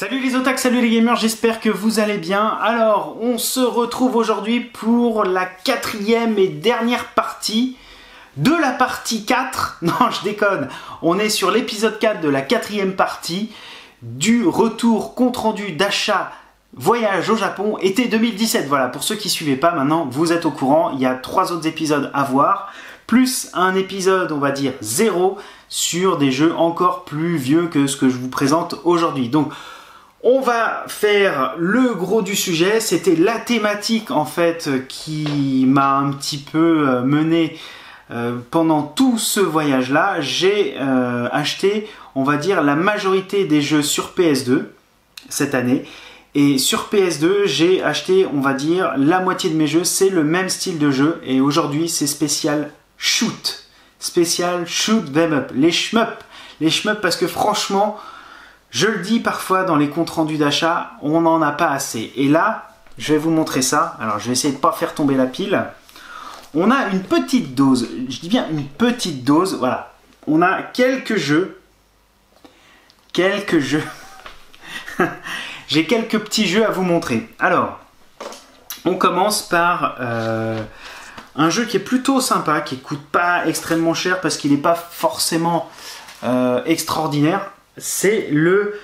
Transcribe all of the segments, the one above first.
Salut les otaks, salut les gamers, j'espère que vous allez bien. Alors, on se retrouve aujourd'hui pour la quatrième et dernière partie de la partie 4. Non, je déconne. On est sur l'épisode 4 de la quatrième partie du retour compte rendu d'achat voyage au Japon été 2017. Voilà, pour ceux qui ne suivaient pas, maintenant vous êtes au courant. Il y a 3 autres épisodes à voir, plus un épisode, on va dire 0, sur des jeux encore plus vieux que ce que je vous présente aujourd'hui. Donc, on va faire le gros du sujet. C'était la thématique en fait qui m'a un petit peu mené pendant tout ce voyage-là. J'ai acheté, on va dire, la majorité des jeux sur PS2 cette année. Et sur PS2, j'ai acheté, on va dire, la moitié de mes jeux. C'est le même style de jeu. Et aujourd'hui, c'est spécial shoot. Spécial shoot them up. Les shmup. Les shmup parce que franchement... Je le dis parfois dans les comptes rendus d'achat, on n'en a pas assez. Et là, je vais vous montrer ça. Alors, je vais essayer de ne pas faire tomber la pile. On a une petite dose. Je dis bien une petite dose. Voilà. On a quelques jeux. Quelques jeux. J'ai quelques petits jeux à vous montrer. Alors, on commence par un jeu qui est plutôt sympa, qui ne coûte pas extrêmement cher parce qu'il n'est pas forcément extraordinaire. C'est le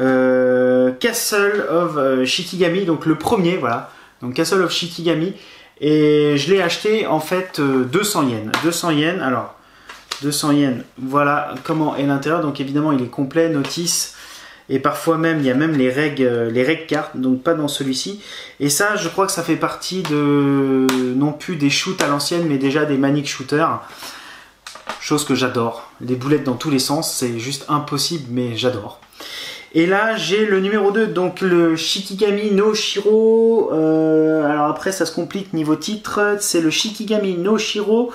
Castle of Shikigami, donc le premier, voilà, donc Castle of Shikigami, et je l'ai acheté en fait 200 yens. 200 yens, alors 200 yens, voilà comment est l'intérieur. Donc évidemment il est complet, notice, et parfois même il y a même les règles cartes, donc pas dans celui-ci. Et ça, je crois que ça fait partie de non plus des shoots à l'ancienne, mais déjà des manic shooters. Chose que j'adore, les boulettes dans tous les sens, c'est juste impossible, mais j'adore. Et là, j'ai le numéro 2, donc le Shikigami no Shiro. Alors après, ça se complique niveau titre. C'est le Shikigami no Shiro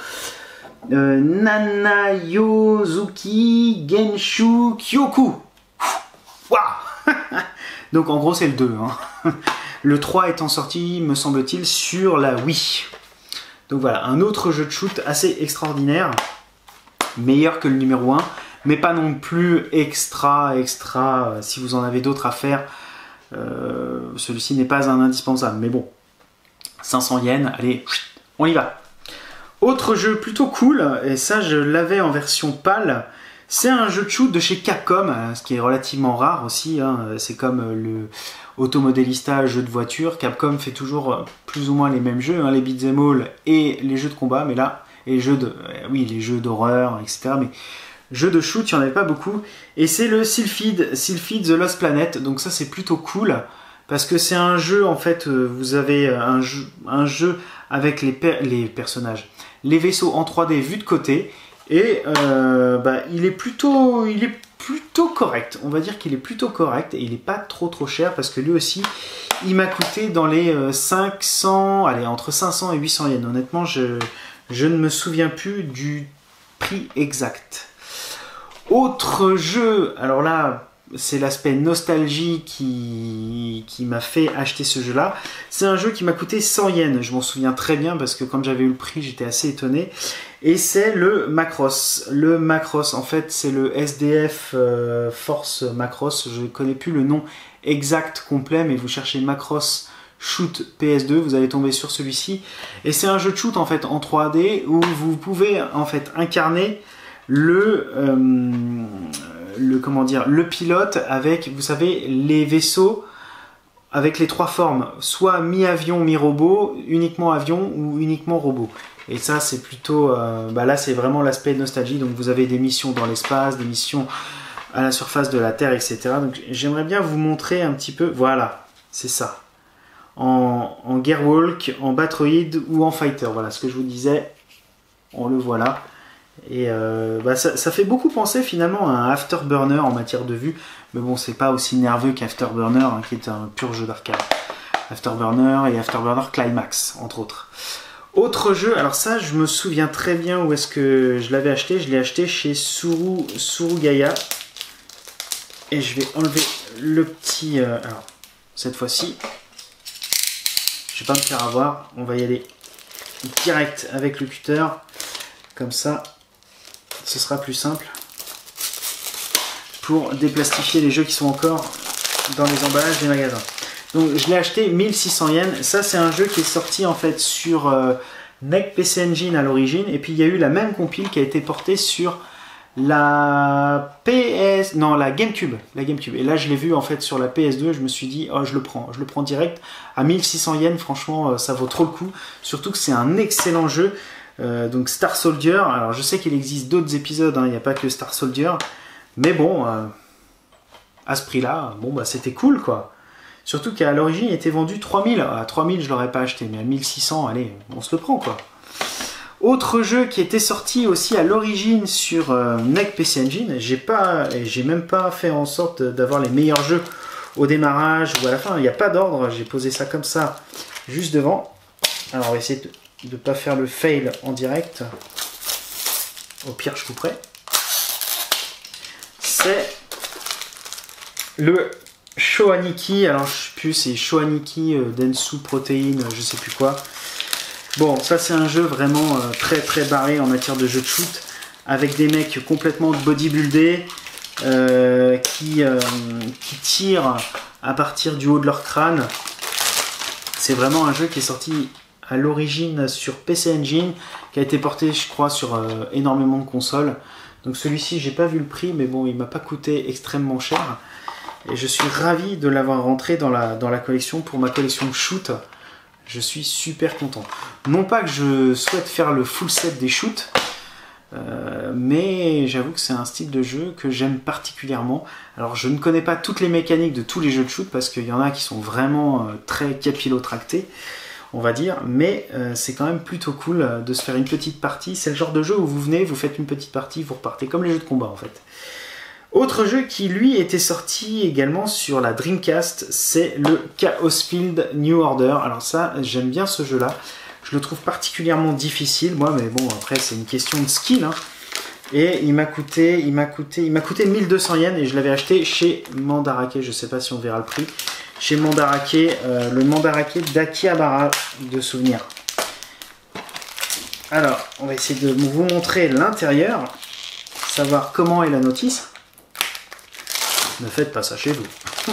Nanayozuki Genshu Kyoku. Waouh. Donc en gros, c'est le 2. Hein. Le 3 étant sorti, me semble-t-il, sur la Wii. Donc voilà, un autre jeu de shoot assez extraordinaire. Meilleur que le numéro 1, mais pas non plus extra. Si vous en avez d'autres à faire, celui-ci n'est pas un indispensable. Mais bon, 500 yens, allez, on y va. Autre jeu plutôt cool, et ça je l'avais en version PAL, c'est un jeu de shoot de chez Capcom, ce qui est relativement rare aussi. Hein. C'est comme le automodélista jeu de voiture. Capcom fait toujours plus ou moins les mêmes jeux, hein, les beat'em all et les jeux de combat, mais là... Et les jeux de, oui, les jeux d'horreur, etc. Mais jeux de shoot, il n'y en avait pas beaucoup. Et c'est le Sylphid The Lost Planet. Donc ça, c'est plutôt cool. Parce que c'est un jeu, en fait, vous avez un jeu avec les personnages. Les vaisseaux en 3D vus de côté. Et il est plutôt correct. On va dire qu'il est plutôt correct. Et il n'est pas trop cher. Parce que lui aussi, il m'a coûté dans les 500... Allez, entre 500 et 800 yens. Honnêtement, je ne me souviens plus du prix exact. Autre jeu, alors là, c'est l'aspect nostalgie qui m'a fait acheter ce jeu-là. C'est un jeu qui m'a coûté 100 yens. Je m'en souviens très bien parce que quand j'avais eu le prix, j'étais assez étonné. Et c'est le Macross. Le Macross, en fait, c'est le SDF Force Macross. Je ne connais plus le nom exact complet, mais vous cherchez Macross Shoot PS2, vous allez tomber sur celui-ci. Et c'est un jeu de shoot en fait en 3D où vous pouvez en fait incarner le pilote avec, vous savez, les vaisseaux avec les 3 formes, soit mi-avion, mi-robot, uniquement avion ou uniquement robot. Et ça c'est plutôt, là c'est vraiment l'aspect nostalgie. Donc vous avez des missions dans l'espace, des missions à la surface de la Terre, etc. Donc j'aimerais bien vous montrer un petit peu, voilà, c'est ça. En Gearwalk, en Batroid ou en Fighter. Voilà ce que je vous disais, on le voit là. Et ça fait beaucoup penser finalement à un Afterburner en matière de vue. Mais bon, c'est pas aussi nerveux qu'Afterburner, hein, qui est un pur jeu d'arcade. Afterburner et Afterburner Climax, entre autres. Autre jeu, alors ça, je me souviens très bien où est-ce que je l'avais acheté. Je l'ai acheté chez Surugaya. Et je vais enlever le petit... alors, cette fois-ci... Je vais pas me faire avoir, on va y aller direct avec le cutter, comme ça, ce sera plus simple pour déplastifier les jeux qui sont encore dans les emballages des magasins. Donc je l'ai acheté 1600 yens. Ça c'est un jeu qui est sorti en fait sur NEC PC Engine à l'origine. Et puis il y a eu la même compile qui a été portée sur la la GameCube. Et là je l'ai vu en fait sur la PS2. Je me suis dit, oh je le prends direct. À 1600 yens, franchement ça vaut trop le coup. Surtout que c'est un excellent jeu. Donc Star Soldier. Alors je sais qu'il existe d'autres épisodes, hein, il n'y a pas que Star Soldier. Mais bon, à ce prix-là, bon bah c'était cool quoi. Surtout qu'à l'origine il était vendu 3000. À 3000 je l'aurais pas acheté, mais à 1600, allez, on se le prend quoi. Autre jeu qui était sorti aussi à l'origine sur NEC PC Engine, j'ai même pas fait en sorte d'avoir les meilleurs jeux au démarrage ou à la fin, il n'y a pas d'ordre, j'ai posé ça comme ça juste devant. Alors on va essayer de ne pas faire le fail en direct, au pire je couperai. C'est le Shoaniki, alors je sais plus, c'est Shoaniki Densu Protein, je sais plus quoi. Bon, ça c'est un jeu vraiment très très barré en matière de jeu de shoot, avec des mecs complètement bodybuildés qui tirent à partir du haut de leur crâne. C'est vraiment un jeu qui est sorti à l'origine sur PC Engine, qui a été porté je crois sur énormément de consoles. Donc celui-ci j'ai pas vu le prix, mais bon il m'a pas coûté extrêmement cher. Et je suis ravi de l'avoir rentré dans la collection pour ma collection shoot. Je suis super content. Non pas que je souhaite faire le full set des shoots, mais j'avoue que c'est un style de jeu que j'aime particulièrement. Alors je ne connais pas toutes les mécaniques de tous les jeux de shoot, parce qu'il y en a qui sont vraiment très capillotractés, on va dire, mais c'est quand même plutôt cool de se faire une petite partie. C'est le genre de jeu où vous venez, vous faites une petite partie, vous repartez, comme les jeux de combat en fait. Autre jeu qui lui était sorti également sur la Dreamcast, c'est le Chaosfield New Order. Alors ça, j'aime bien ce jeu là, je le trouve particulièrement difficile moi, mais bon après c'est une question de skill, hein. Et il m'a coûté 1200 yens et je l'avais acheté chez Mandarake, je sais pas si on verra le prix, chez Mandarake, le Mandarake d'Akihabara de souvenir. Alors on va essayer de vous montrer l'intérieur, savoir comment est la notice. Ne faites pas ça chez vous.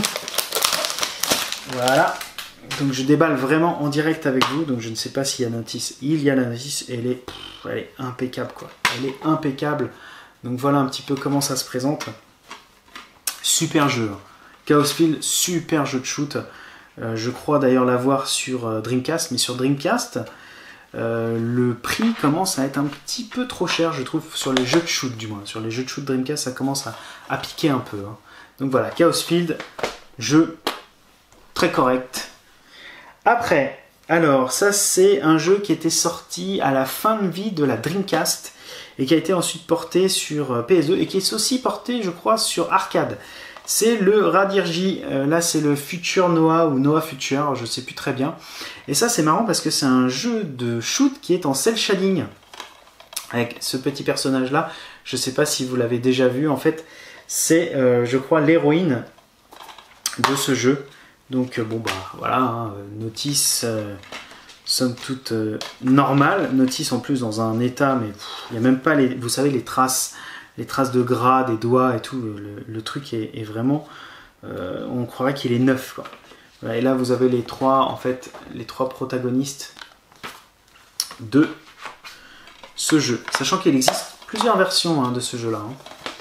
Voilà. Donc je déballe vraiment en direct avec vous. Donc je ne sais pas s'il y a notice. Il y a la notice. Elle est impeccable quoi. Elle est impeccable. Donc voilà un petit peu comment ça se présente. Super jeu. Chaosfield, super jeu de shoot. Je crois d'ailleurs l'avoir sur Dreamcast. Mais sur Dreamcast, le prix commence à être un petit peu trop cher, je trouve, sur les jeux de shoot du moins. Sur les jeux de shoot Dreamcast, ça commence à piquer un peu, hein. Donc voilà, Chaosfield, jeu très correct. Après, alors ça c'est un jeu qui était sorti à la fin de vie de la Dreamcast et qui a été ensuite porté sur PS2 et qui est aussi porté, je crois, sur arcade. C'est le Radirji, là c'est le Future Noah ou Noah Future, je sais plus très bien. Et ça c'est marrant parce que c'est un jeu de shoot qui est en cel shading. Avec ce petit personnage là, je sais pas si vous l'avez déjà vu, en fait c'est je crois l'héroïne de ce jeu. Donc bon bah voilà, hein, notice somme toute normale, notice en plus dans un état, mais il n'y a même pas les, vous savez les traces de gras des doigts et tout, le truc est vraiment, on croirait qu'il est neuf quoi. Voilà, et là vous avez les trois protagonistes de ce jeu, sachant qu'il existe plusieurs versions hein, de ce jeu là. Hein.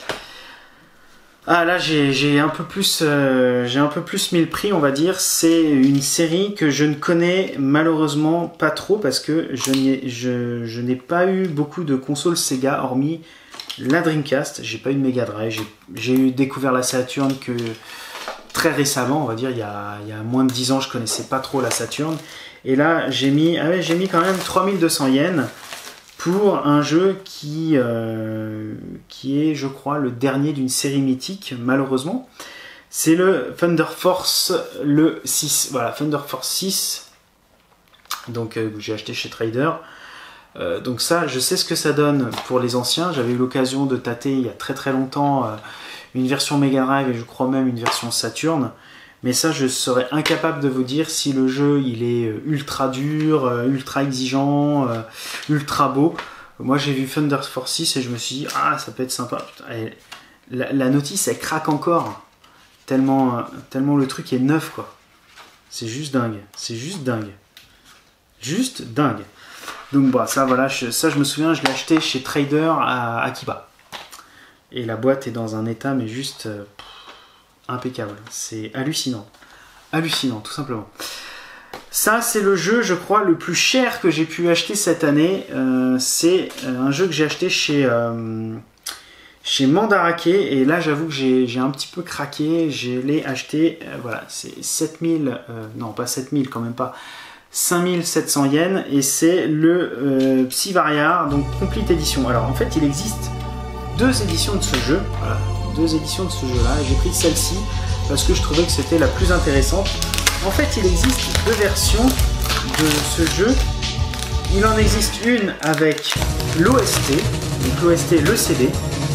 Ah là j'ai un peu plus mis le prix on va dire. C'est une série que je ne connais malheureusement pas trop parce que je n'ai pas eu beaucoup de consoles Sega hormis la Dreamcast. J'ai pas eu de Mega Drive, j'ai découvert la Saturn que très récemment, on va dire il y a moins de 10 ans. Je connaissais pas trop la Saturn et là j'ai mis quand même 3200 yens pour un jeu qui est, je crois, le dernier d'une série mythique, malheureusement. C'est le Thunder Force, le 6. Voilà, Thunder Force 6. Donc, j'ai acheté chez Trader. Donc ça, je sais ce que ça donne pour les anciens. J'avais eu l'occasion de tâter il y a très très longtemps une version Mega Drive et je crois même une version Saturn. Mais ça, je serais incapable de vous dire si le jeu il est ultra dur, ultra exigeant, ultra beau. Moi, j'ai vu Thunder Force 6 et je me suis dit, ah, ça peut être sympa. Putain, la notice, elle craque encore. tellement le truc est neuf, quoi. C'est juste dingue. C'est juste dingue. Juste dingue. Donc bah, ça, voilà, ça je me souviens, je l'ai acheté chez Trader à Akiba. Et la boîte est dans un état, mais juste impeccable. C'est hallucinant. Hallucinant, tout simplement. Ça, c'est le jeu, je crois, le plus cher que j'ai pu acheter cette année. C'est un jeu que j'ai acheté chez Mandarake. Et là, j'avoue que j'ai un petit peu craqué. Je l'ai acheté, voilà, c'est 7000, non pas 7000, quand même pas, 5700 yens. Et c'est le Psy-Variar, donc Complete Edition. Alors, en fait, il existe deux éditions de ce jeu. Voilà, deux éditions de ce jeu-là. J'ai pris celle-ci parce que je trouvais que c'était la plus intéressante. En fait, il existe deux versions de ce jeu. Il en existe une avec l'OST, donc l'OST, le CD.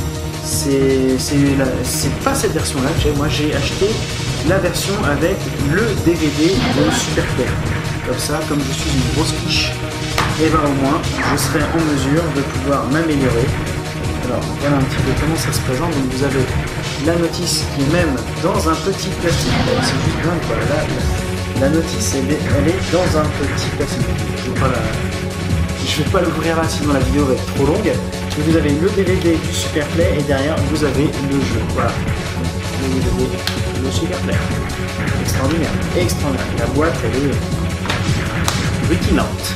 C'est pas cette version-là que j'ai. Moi, j'ai acheté la version avec le DVD de Superplay. Comme ça, comme je suis une grosse quiche, et ben au moins, je serai en mesure de pouvoir m'améliorer. Alors, voilà un petit peu comment ça se présente. Donc, vous avez la notice qui est même dans un petit plastique. C'est juste dingue, quoi. Là, la notice, elle est dans un petit plastique. Je vais pas l'ouvrir là, sinon la vidéo va être trop longue. Et vous avez le DVD du Superplay et derrière, vous avez le jeu. Voilà. Le DVD, le Superplay. Extraordinaire. Extraordinaire. La boîte, elle est rutilante.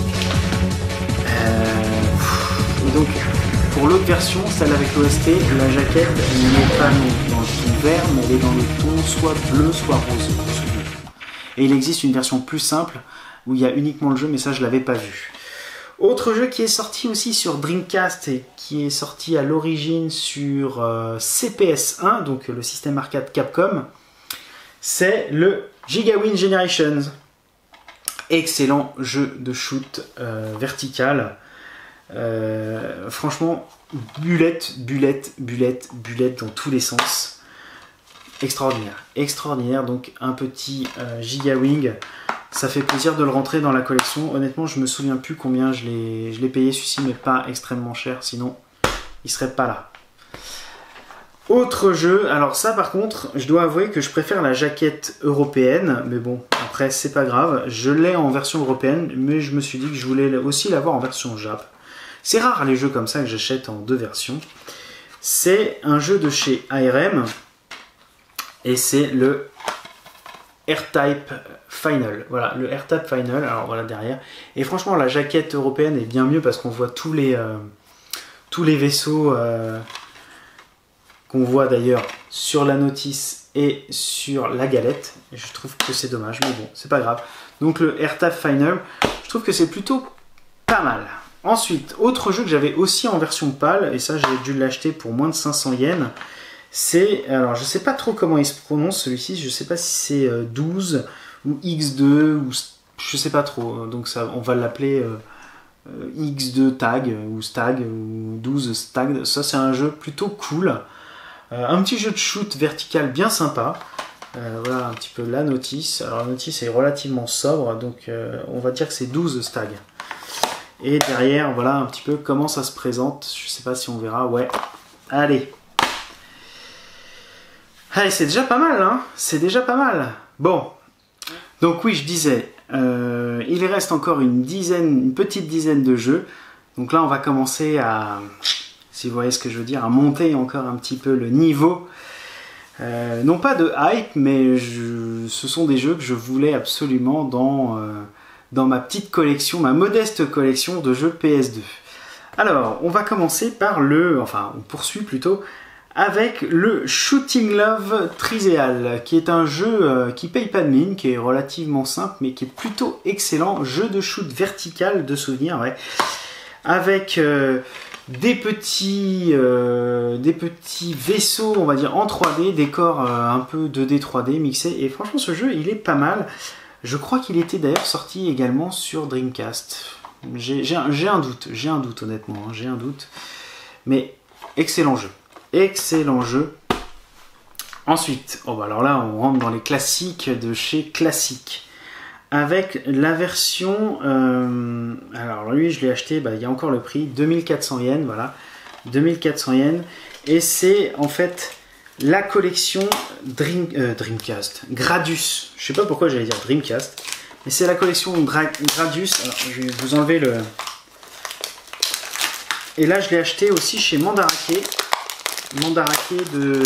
Et donc, pour l'autre version, celle avec l'OST, la jaquette n'est pas dans le ton vert, mais elle est dans le ton soit bleu, soit rose. Et il existe une version plus simple où il y a uniquement le jeu, mais ça je l'avais pas vu. Autre jeu qui est sorti aussi sur Dreamcast et qui est sorti à l'origine sur CPS1, donc le système arcade Capcom, c'est le Gigawing Generations. Excellent jeu de shoot vertical. Franchement, bullet dans tous les sens. Extraordinaire, extraordinaire. Donc un petit Gigawing, ça fait plaisir de le rentrer dans la collection. Honnêtement, je me souviens plus combien je l'ai payé celui-ci, mais pas extrêmement cher, sinon il serait pas là. Autre jeu, alors ça par contre, je dois avouer que je préfère la jaquette européenne, mais bon, après c'est pas grave. Je l'ai en version européenne, mais je me suis dit que je voulais aussi l'avoir en version Jap. C'est rare les jeux comme ça que j'achète en deux versions. C'est un jeu de chez ARM. Et c'est le R-Type Final. Voilà, le R-Type Final. Alors voilà derrière. Et franchement, la jaquette européenne est bien mieux parce qu'on voit tous les vaisseaux qu'on voit d'ailleurs sur la notice et sur la galette. Et je trouve que c'est dommage, mais bon, c'est pas grave. Donc le R-Type Final, je trouve que c'est plutôt pas mal. Ensuite, autre jeu que j'avais aussi en version PAL, et ça j'ai dû l'acheter pour moins de 500 yens. C'est, alors je sais pas trop comment il se prononce celui-ci, je sais pas si c'est 12 ou X2 ou je sais pas trop, donc ça, on va l'appeler X2 Tag ou Stag ou 12 Stag. Ça c'est un jeu plutôt cool, un petit jeu de shoot vertical bien sympa. Voilà un petit peu la notice. Alors la notice est relativement sobre, donc on va dire que c'est 12 Stag. Et derrière, voilà un petit peu comment ça se présente. Je sais pas si on verra, ouais. Allez. Allez, c'est déjà pas mal, hein. C'est déjà pas mal. Bon. Donc oui, je disais, il reste encore une petite dizaine de jeux. Donc là, on va commencer à, si vous voyez ce que je veux dire, à monter encore un petit peu le niveau. Non pas de hype, mais ce sont des jeux que je voulais absolument dans ma petite collection, ma modeste collection de jeux PS2. Alors, on va commencer par on poursuit plutôt, avec le Shooting Love Triséal, qui est un jeu qui paye pas de mine, qui est relativement simple, mais qui est plutôt excellent. Jeu de shoot vertical, de souvenir, ouais. Avec des petits vaisseaux, on va dire, en 3D, décors un peu 2D, 3D mixés. Et franchement, ce jeu, il est pas mal. Je crois qu'il était d'ailleurs sorti également sur Dreamcast. J'ai un doute honnêtement, hein, j'ai un doute. Mais excellent jeu. Excellent jeu. Ensuite, oh bah alors là, on rentre dans les classiques de chez Classic. Avec la version... alors lui, je l'ai acheté, bah, il y a encore le prix, 2400 yens, voilà. 2400 yens. Et c'est en fait la collection Dreamcast, Gradius. Je sais pas pourquoi j'allais dire Dreamcast, mais c'est la collection Gradius. Alors, je vais vous enlever le... Et là, je l'ai acheté aussi chez Mandarake. Mandarake de...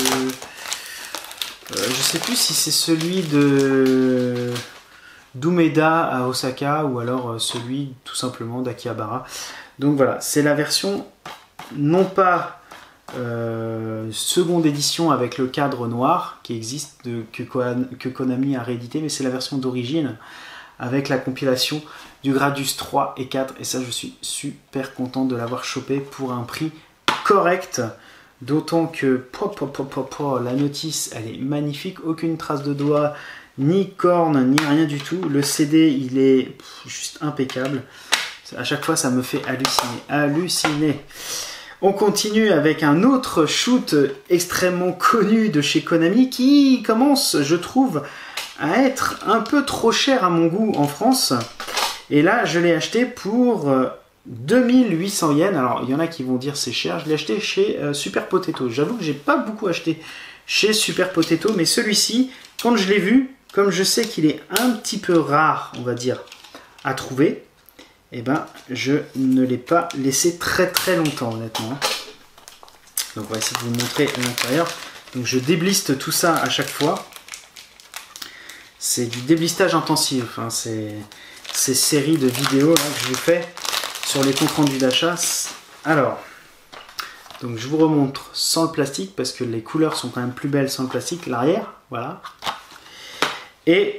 je sais plus si c'est celui de... d'Umeda à Osaka ou alors celui tout simplement d'Akihabara. Donc voilà, c'est la version non pas seconde édition avec le cadre noir qui existe, que Konami a réédité, mais c'est la version d'origine avec la compilation du Gradius 3 et 4. Et ça, je suis super content de l'avoir chopé pour un prix correct. D'autant que la notice, elle est magnifique, aucune trace de doigt, ni corne, ni rien du tout. Le CD, il est juste impeccable. À chaque fois, ça me fait halluciner. On continue avec un autre shoot extrêmement connu de chez Konami qui commence, je trouve, à être un peu trop cher à mon goût en France. Et là, je l'ai acheté pour 2800 yens. Alors, il y en a qui vont dire c'est cher. Je l'ai acheté chez Super Potato. J'avoue que j'ai pas beaucoup acheté chez Super Potato, mais celui-ci, quand je l'ai vu, comme je sais qu'il est un petit peu rare, on va dire, à trouver, eh ben, je ne l'ai pas laissé très très longtemps, honnêtement. Donc, on va essayer de vous montrer l'intérieur. Donc, je débliste tout ça à chaque fois. C'est du déblistage intensif. Hein. Ces séries de vidéos là, que je vous fais sur les comptes rendus d'achat. Alors, donc je vous remontre sans le plastique parce que les couleurs sont quand même plus belles sans le plastique. L'arrière, voilà. Et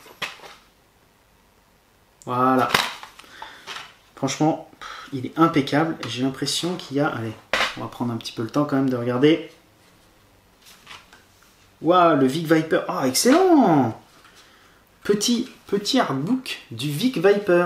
voilà. Franchement, il est impeccable. J'ai l'impression qu'il y a... Allez, on va prendre un petit peu le temps quand même de regarder. Waouh, le Vic Viper. Ah, excellent! Petit artbook du Vic Viper.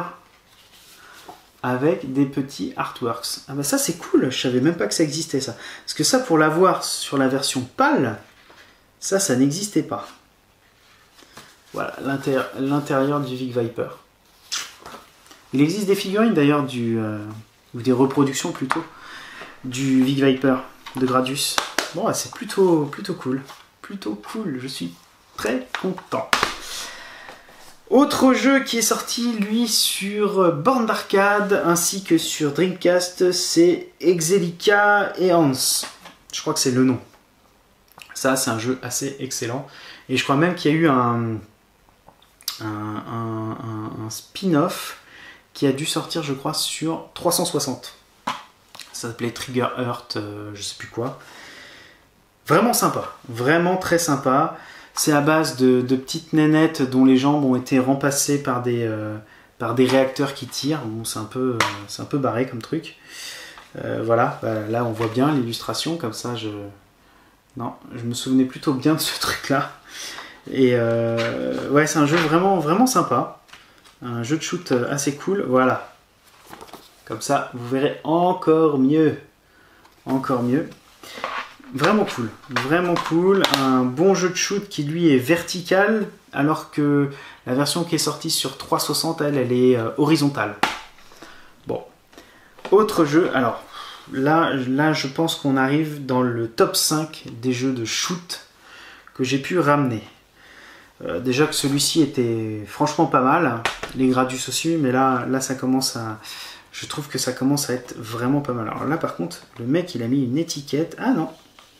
Avec des petits artworks. Ah bah ça c'est cool, je savais même pas que ça existait ça. Parce que ça, pour l'avoir sur la version PAL, ça n'existait pas. Voilà, l'intérieur du Vic Viper. Il existe des figurines d'ailleurs ou des reproductions plutôt, du Vic Viper de Gradius. Bon, c'est plutôt cool. Plutôt cool, je suis très content. Autre jeu qui est sorti, lui, sur borne d'arcade ainsi que sur Dreamcast, c'est Exelica et Hans. Je crois que c'est le nom. Ça, c'est un jeu assez excellent. Et je crois même qu'il y a eu un spin-off qui a dû sortir, je crois, sur 360. Ça s'appelait Trigger Earth, je sais plus quoi. Vraiment sympa, vraiment très sympa. C'est à base de petites nénettes dont les jambes ont été remplacées par des réacteurs qui tirent. Bon, c'est un peu barré comme truc. Voilà, bah, là on voit bien l'illustration, comme ça je me souvenais plutôt bien de ce truc-là. Et ouais, c'est un jeu vraiment sympa. Un jeu de shoot assez cool, voilà. Comme ça, vous verrez encore mieux. Encore mieux. Vraiment cool, un bon jeu de shoot qui lui est vertical, alors que la version qui est sortie sur 360, elle est horizontale. Bon, autre jeu, alors là je pense qu'on arrive dans le top 5 des jeux de shoot que j'ai pu ramener. Déjà que celui-ci était franchement pas mal, les Gradius aussi, mais là ça commence à... Je trouve que ça commence à être vraiment pas mal. Alors là par contre, le mec il a mis une étiquette, ah non.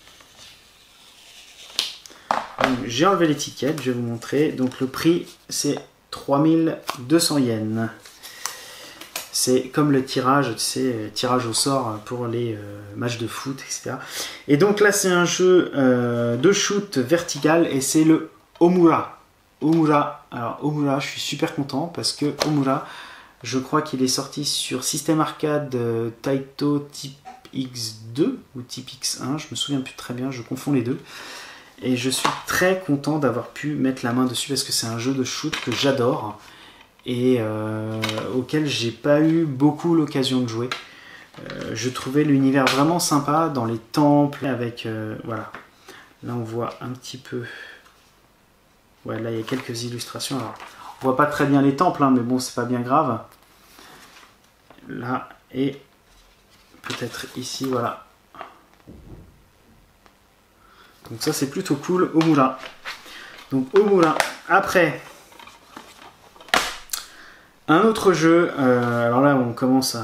J'ai enlevé l'étiquette, je vais vous montrer. Donc le prix c'est 3200 yens. C'est comme le tirage, tu sais, tirage au sort pour les matchs de foot, etc. Et donc là c'est un jeu de shoot vertical et c'est le Omura. Alors Omura, je suis super content parce que Omura, je crois qu'il est sorti sur System Arcade Taito Type X2 ou Type X1, je me souviens plus très bien, je confonds les deux. Et je suis très content d'avoir pu mettre la main dessus parce que c'est un jeu de shoot que j'adore et auquel j'ai pas eu beaucoup l'occasion de jouer. Je trouvais l'univers vraiment sympa dans les temples avec... voilà. Là on voit un petit peu... Ouais, là il y a quelques illustrations. Alors, on voit pas très bien les temples, hein, mais bon, c'est pas bien grave. Là, et peut-être ici, voilà. Donc ça c'est plutôt cool au moulin. Donc au moulin. Après, un autre jeu. Alors là on commence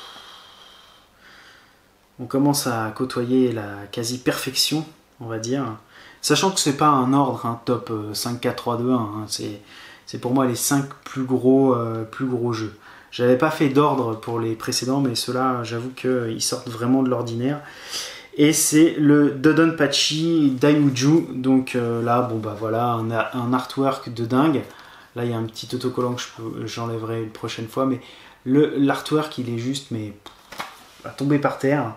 à côtoyer la quasi-perfection, on va dire. Sachant que c'est pas un ordre, un top 5, 4, 3, 2, 1. Hein. C'est pour moi les 5 plus gros jeux. J'avais pas fait d'ordre pour les précédents, mais ceux-là, j'avoue qu'ils sortent vraiment de l'ordinaire. Et c'est le Dodonpachi Daiyuju. Donc là, bon bah voilà, un artwork de dingue. Là, il y a un petit autocollant que j'enlèverai une prochaine fois, mais l'artwork, il est juste, mais à tomber par terre.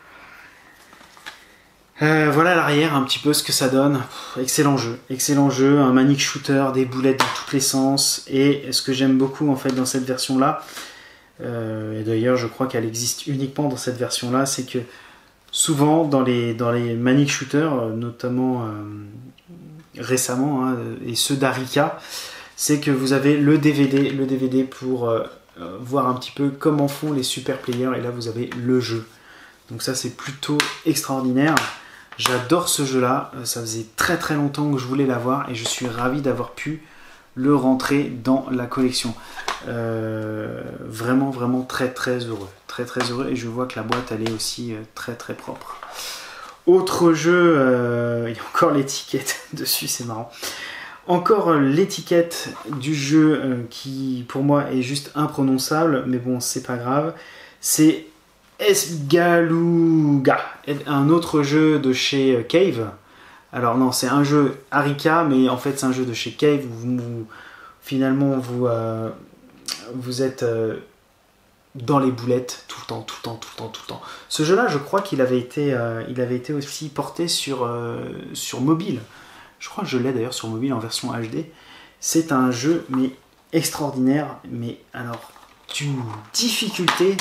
Voilà l'arrière, un petit peu ce que ça donne. Excellent jeu, un manic shooter, des boulettes dans tous les sens. Et ce que j'aime beaucoup en fait dans cette version-là, et d'ailleurs je crois qu'elle existe uniquement dans cette version-là, c'est que souvent dans les manic shooters, notamment récemment, hein, et ceux d'Arika, c'est que vous avez le DVD pour voir un petit peu comment font les super players, et là vous avez le jeu. Donc ça c'est plutôt extraordinaire. J'adore ce jeu-là, ça faisait très très longtemps que je voulais l'avoir et je suis ravi d'avoir pu le rentrer dans la collection. Vraiment très très heureux. Très très heureux et je vois que la boîte elle est aussi très très propre. Autre jeu, il y a encore l'étiquette dessus, c'est marrant. Encore l'étiquette du jeu qui pour moi est juste imprononçable, mais bon c'est pas grave. C'est Esgaluga, un autre jeu de chez Cave. Alors non, c'est un jeu Arika, mais en fait c'est un jeu de chez Cave où finalement vous êtes dans les boulettes tout le temps. Ce jeu-là, je crois qu'il avait été aussi porté sur mobile. Je crois que je l'ai d'ailleurs sur mobile en version HD. C'est un jeu mais extraordinaire, mais alors d'une difficulté.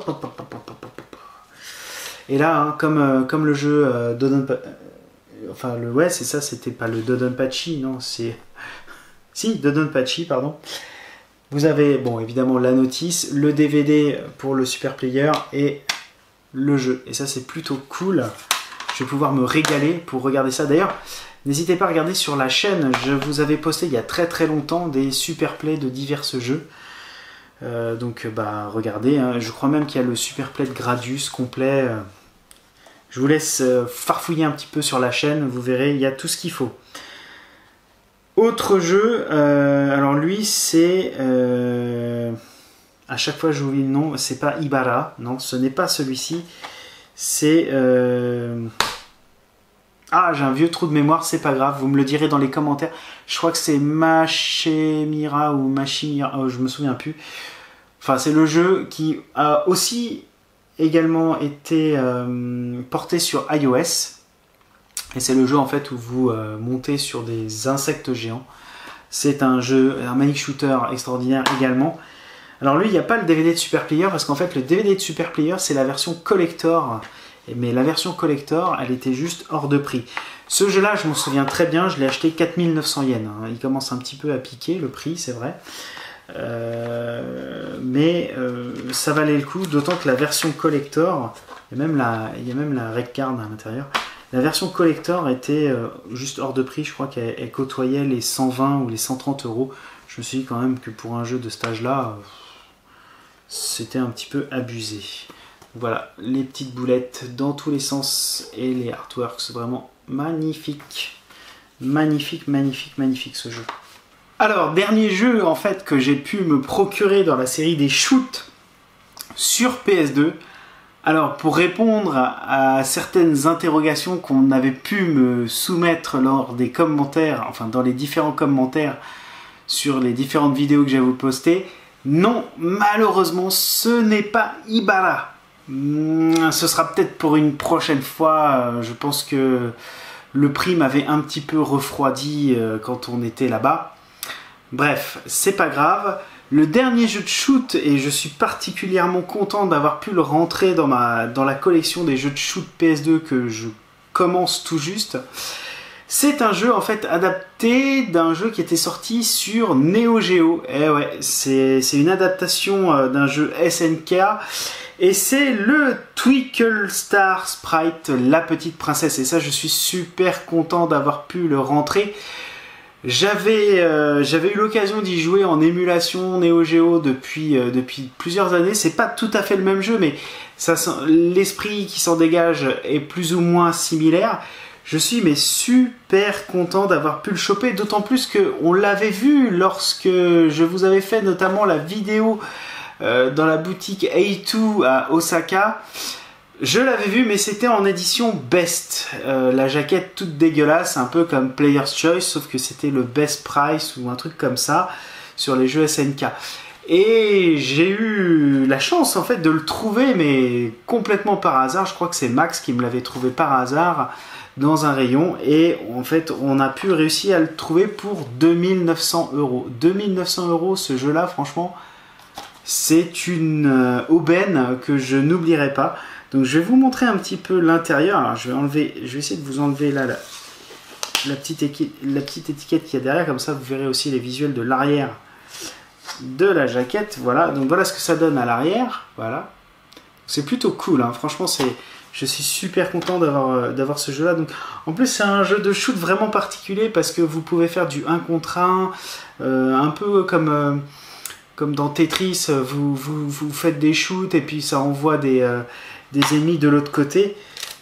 Et là, hein, comme le jeu enfin ouais c'est ça, c'était pas le Dodonpachi, non c'est si Dodonpachi pardon. Vous avez bon évidemment la notice, le DVD pour le super player et le jeu. Et ça c'est plutôt cool. Je vais pouvoir me régaler pour regarder ça. D'ailleurs, n'hésitez pas à regarder sur la chaîne. Je vous avais posté il y a très très longtemps des super plays de divers jeux. Donc bah regardez, hein. Je crois même qu'il y a le super play de Gradius complet. Je vous laisse farfouiller un petit peu sur la chaîne, vous verrez, il y a tout ce qu'il faut. Autre jeu, alors lui c'est... à chaque fois j'oublie le nom, c'est pas Ibarra, non ce n'est pas celui-ci. C'est... Ah j'ai un vieux trou de mémoire, c'est pas grave, vous me le direz dans les commentaires. Je crois que c'est Machemira ou Machimira, oh, je me souviens plus. Enfin c'est le jeu qui a aussi également été porté sur iOS. Et c'est le jeu en fait où vous montez sur des insectes géants. C'est un jeu, un manic shooter extraordinaire également. Alors lui, il n'y a pas le DVD de Super Player parce qu'en fait le DVD de Super Player c'est la version collector. Mais la version collector, elle était juste hors de prix. Ce jeu-là, je m'en souviens très bien, je l'ai acheté 4900 yens. Il commence un petit peu à piquer le prix, c'est vrai. Mais ça valait le coup, d'autant que la version collector, il y a même la rec card à l'intérieur. La version collector était juste hors de prix, je crois qu'elle côtoyait les 120 ou les 130 euros. Je me suis dit quand même que pour un jeu de ce âge-là, c'était un petit peu abusé. Voilà, les petites boulettes dans tous les sens et les artworks, c'est vraiment magnifique. Magnifique ce jeu. Alors, dernier jeu en fait que j'ai pu me procurer dans la série des shoots sur PS2. Alors, pour répondre à certaines interrogations qu'on avait pu me soumettre lors des commentaires, enfin dans les différents commentaires sur les différentes vidéos que j'ai vous postées, non, malheureusement, ce n'est pas Ibarra. Ce sera peut-être pour une prochaine fois. Je pense que le prix m'avait un petit peu refroidi quand on était là-bas. Bref, c'est pas grave. Le dernier jeu de shoot, et je suis particulièrement content d'avoir pu le rentrer dans la collection des jeux de shoot PS2 que je commence tout juste. C'est un jeu en fait adapté d'un jeu qui était sorti sur Neo Geo. Et ouais, c'est une adaptation d'un jeu SNK. Et c'est le Twinkle Star Sprite, la petite princesse. Et ça, je suis super content d'avoir pu le rentrer. J'avais eu l'occasion d'y jouer en émulation Neo Geo depuis plusieurs années. C'est pas tout à fait le même jeu, mais l'esprit qui s'en dégage est plus ou moins similaire. Je suis mais super content d'avoir pu le choper, d'autant plus qu'on l'avait vu lorsque je vous avais fait notamment la vidéo dans la boutique A2 à Osaka. Je l'avais vu, mais c'était en édition Best. La jaquette toute dégueulasse, un peu comme Player's Choice, sauf que c'était le Best Price ou un truc comme ça sur les jeux SNK. Et j'ai eu la chance en fait de le trouver, mais complètement par hasard. Je crois que c'est Max qui me l'avait trouvé par hasard dans un rayon. Et en fait, on a pu réussir à le trouver pour 2900 €. 2900 € ce jeu-là, franchement, c'est une aubaine que je n'oublierai pas. Donc je vais vous montrer un petit peu l'intérieur. Alors je vais essayer de vous enlever là la petite étiquette qu'il y a derrière, comme ça vous verrez aussi les visuels de l'arrière de la jaquette. Voilà, donc voilà ce que ça donne à l'arrière. Voilà, c'est plutôt cool, hein. Franchement, je suis super content d'avoir ce jeu là. Donc en plus c'est un jeu de shoot vraiment particulier parce que vous pouvez faire du 1 contre 1, un peu comme dans Tetris, vous faites des shoots et puis ça envoie des ennemis de l'autre côté.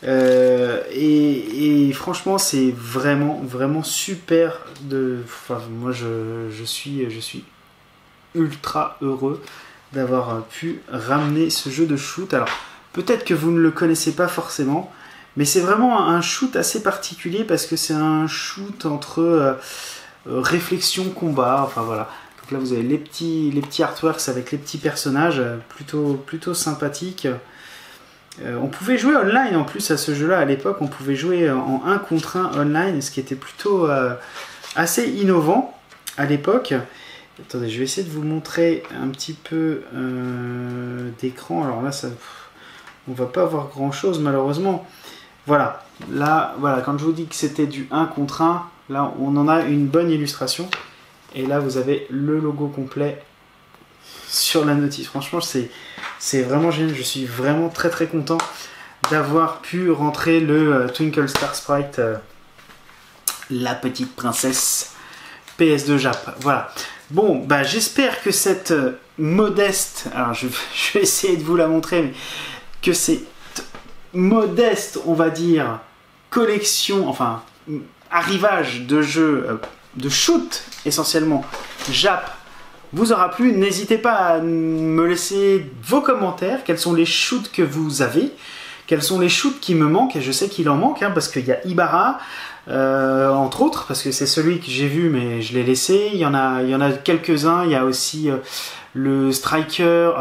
Et franchement, c'est vraiment super. Enfin, moi, je suis ultra heureux d'avoir pu ramener ce jeu de shoot. Alors, peut-être que vous ne le connaissez pas forcément, mais c'est vraiment un shoot assez particulier parce que c'est un shoot entre réflexion, combat. Enfin voilà. Donc là, vous avez les petits artworks avec les petits personnages, plutôt sympathiques. On pouvait jouer online en plus à ce jeu-là à l'époque. On pouvait jouer en 1 contre 1 online, ce qui était plutôt assez innovant à l'époque. Attendez, je vais essayer de vous montrer un petit peu d'écran. Alors là, on va pas avoir grand-chose malheureusement. Voilà, là, voilà, quand je vous dis que c'était du 1 contre 1, là, on en a une bonne illustration. Et là, vous avez le logo complet sur la notice. Franchement, c'est vraiment génial. Je suis vraiment très content d'avoir pu rentrer le Twinkle Star Sprite, la petite princesse PS2 Jap. Voilà. Bon, bah j'espère que cette modeste, alors je vais essayer de vous la montrer, mais que cette modeste, on va dire, collection, enfin arrivage de jeux de shoot essentiellement Jap vous aura plu. N'hésitez pas à me laisser vos commentaires. Quels sont les shoots que vous avez? Quels sont les shoots qui me manquent? Et je sais qu'il en manque, hein, parce qu'il y a Ibarra, entre autres, parce que c'est celui que j'ai vu, mais je l'ai laissé. Il y en a quelques-uns. Il y a aussi le Striker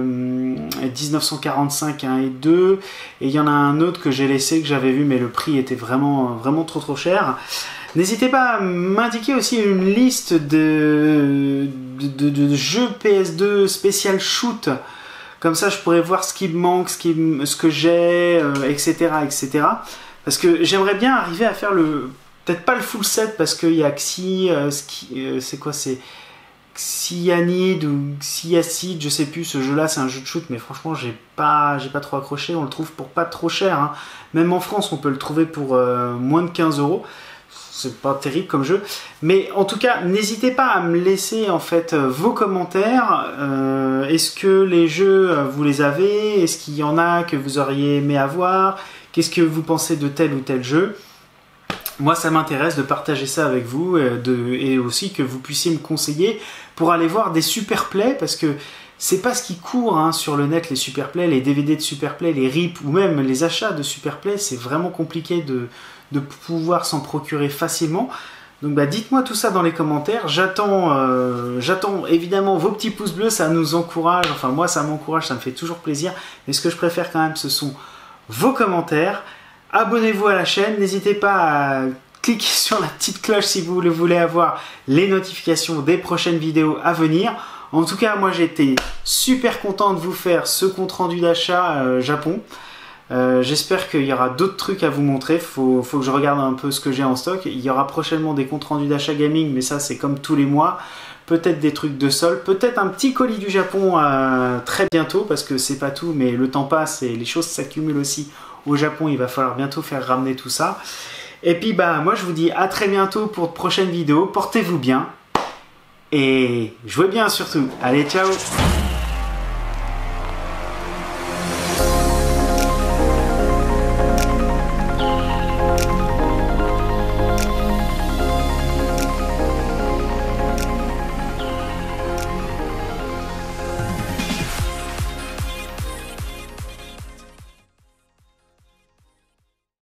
1945 1 et 2. Et il y en a un autre que j'ai laissé, que j'avais vu, mais le prix était vraiment trop cher. N'hésitez pas à m'indiquer aussi une liste de jeux PS2 spécial shoot. Comme ça, je pourrais voir ce qui me manque, ce que j'ai, etc., etc. Parce que j'aimerais bien arriver à faire peut-être pas le full set, parce qu'il y a c'est quoi, c'est Cyanide ou Cyacide, je sais plus. Ce jeu-là, c'est un jeu de shoot, mais franchement, j'ai pas trop accroché. On le trouve pour pas trop cher, hein. Même en France, on peut le trouver pour moins de 15 €. C'est pas terrible comme jeu, mais en tout cas n'hésitez pas à me laisser en fait vos commentaires. Est-ce que les jeux vous les avez? Est-ce qu'il y en a que vous auriez aimé avoir? Qu'est-ce que vous pensez de tel ou tel jeu? Moi ça m'intéresse de partager ça avec vous, et aussi que vous puissiez me conseiller pour aller voir des Superplay, parce que c'est pas ce qui court, hein, sur le net, les Superplay, les DVD de Superplay, les RIP ou même les achats de Superplay. C'est vraiment compliqué de pouvoir s'en procurer facilement. Donc bah, dites-moi tout ça dans les commentaires. J'attends évidemment vos petits pouces bleus, ça nous encourage, enfin moi ça m'encourage, ça me fait toujours plaisir. Mais ce que je préfère quand même, ce sont vos commentaires. Abonnez-vous à la chaîne, n'hésitez pas à cliquer sur la petite cloche si vous voulez avoir les notifications des prochaines vidéos à venir. En tout cas, moi j'ai été super content de vous faire ce compte rendu d'achat Japon. J'espère qu'il y aura d'autres trucs à vous montrer. Faut que je regarde un peu ce que j'ai en stock. Il y aura prochainement des comptes rendus d'achat gaming, mais ça c'est comme tous les mois. Peut-être des trucs de sol, peut-être un petit colis du Japon très bientôt, parce que c'est pas tout, mais le temps passe et les choses s'accumulent aussi au Japon. Il va falloir bientôt faire ramener tout ça. Et puis bah moi je vous dis à très bientôt pour de prochaines vidéos. Portez-vous bien et jouez bien surtout. Allez, ciao!